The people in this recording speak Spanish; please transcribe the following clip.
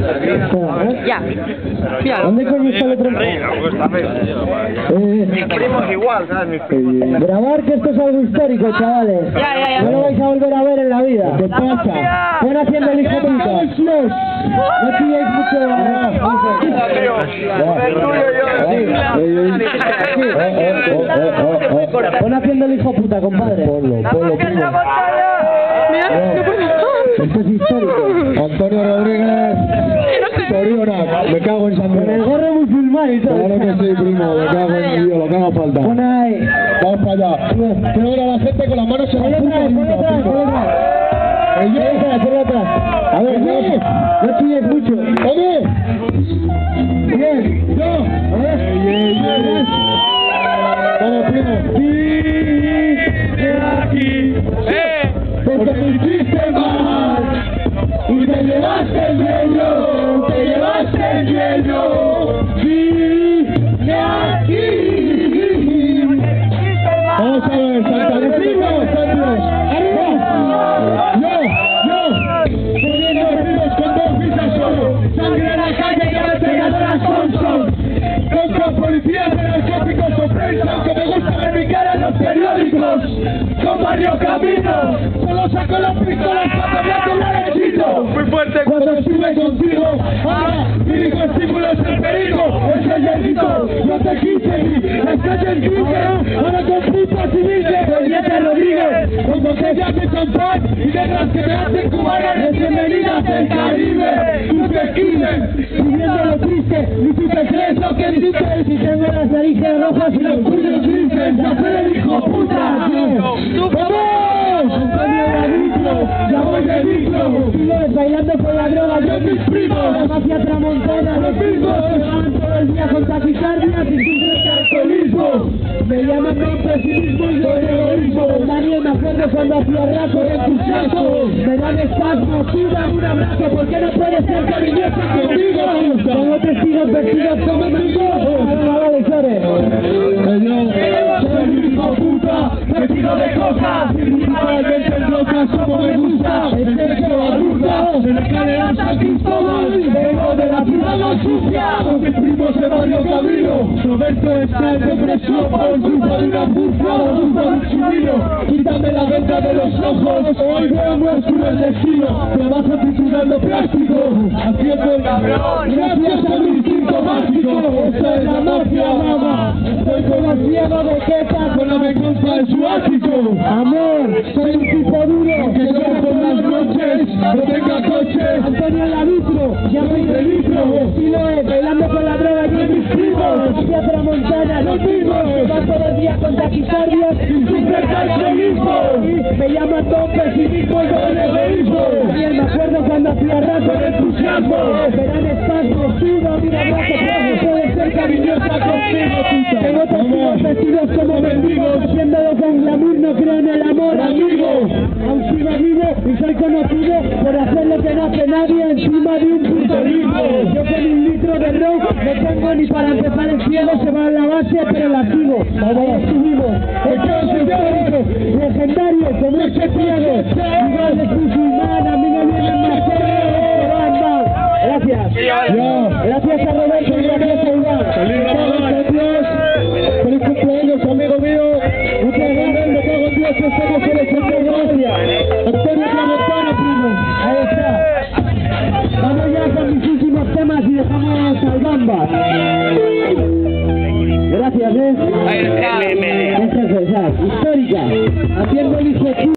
Ya. Mira. ¿Dónde coño está el otro? Escribimos igual, ¿sabes? Grabar que esto es algo histórico, chavales. Ya. No lo vais a volver a ver en la vida. ¿Qué pasa? Están haciendo el hijo puta. No pilláis mucho. Están haciendo el hijo puta, compadre. Ponlo, primo. Esto es histórico. Antonio Rodríguez. Soriona, me cago en San Con el gorro musulmán y todo. Claro que sí, primo, me cago en Dios, lo que haga falta. Pon ahí. Vamos para allá. Quiero ver a la gente con las manos en la puta. Ponlo atrás. A ver, no chilles mucho. ¡Oye! Bien, yo. A ver. Vamos, primo. Sí, aquí. Porque me hiciste mal y te llevaste el hielo, sí, de aquí. Vamos a ver, Santa Lucía, arriba, yo, poniendo vecinos con 2 visas solo, sangre en la calle y ametralladoras son, contra policías de narcóticos o prensa, que me gusta ver mi cara en los periódicos, con Mario Camino, solo saco las pistolas cuando voy a cobrar el chito, muy fuerte cuando estuve contigo, ahora mi único estímulo es el perico, es el hierrito, no te quise, estás en crisis, ahora con putas y dices, Julieta Rodríguez, con botellas de champán y letras que me hacen cubanas de bienvenidas del Caribe, tú te esquives, viviendo lo triste, y tú te crees lo que dices, y tengo las narices rojas y los puños grises, ya soy el hijo puta, ¡vamos! Antonio Gravito, ya voy de micro, sigo bailando con la droga, yo mis primos, la mafia tramontana, los mismos, se van todo el día con taquicardias y sufren de alcoholismo, me llaman con pesimismo y yo egoísmo, Daniel, me acuerdo cuando hacía rap con entusiasmo, me dan espasmos, tú dame un abrazo, ¿por qué no puedes ser cariñoso conmigo? Tengo testigos vestidos como mendigos, vale, soy un hijo puta, vestido de cosas, principalmente en locas como me gusta, el sexo adulta, en escaleras San Cristóbal, vengo de la ciudad más sucia, con mis primos de Barrio Camino, Roberto está en depresión por culpa de una furcia o culpa de un chumino, quítame la venda de los ojos, hoy veo muy oscuro el destino, trabajo triturando plástico, haciendo el cabrón, gracias a mi instinto mágico, esta es la mafia, mamá, estoy con la ciega boqueta, con la venganza en su ático, amor, soy un tipo duro, que yo por las noches, no tenga coche, Antonio Lavitro, ya voy de litro, estilo es, bailando con la droga y mis primos, hacia Tramontana, los mismos, que van todo el día con taquicardias y sufren carcelismo, me llaman todo pesimismo y todo el egoísmo, también me acuerdo cuando hacía rap con entusiasmo, verán espasmos, sudo, mira más que puedo, puedes ser cariñosa conmigo, puta, tengo testigos vestidos como mendigos, haciéndolo con glamour, no creo en el amor, amigo, aún sigo vivo y soy conocido por hacer lo que no hace nadie encima de un puto ritmo, yo con 1 litro de ron no tengo ni para empezar el cielo, se va a la base pero la sigo, ahora subimos, el caos histórico, legendario como ese ciego, igual es musulmán, a mí no vienen más cerros, gracias, gracias a Roberto y gracias a Iván, feliz cumpleaños amigo mío, muchas gracias, me cago en Dios que estamos en el centro, gracias, Antonio Tramontana, primo, ahí está. Vamos ya con mis últimos temas y dejamos al Bamba. Gracias, Esa es histórica. Haciendo el hijo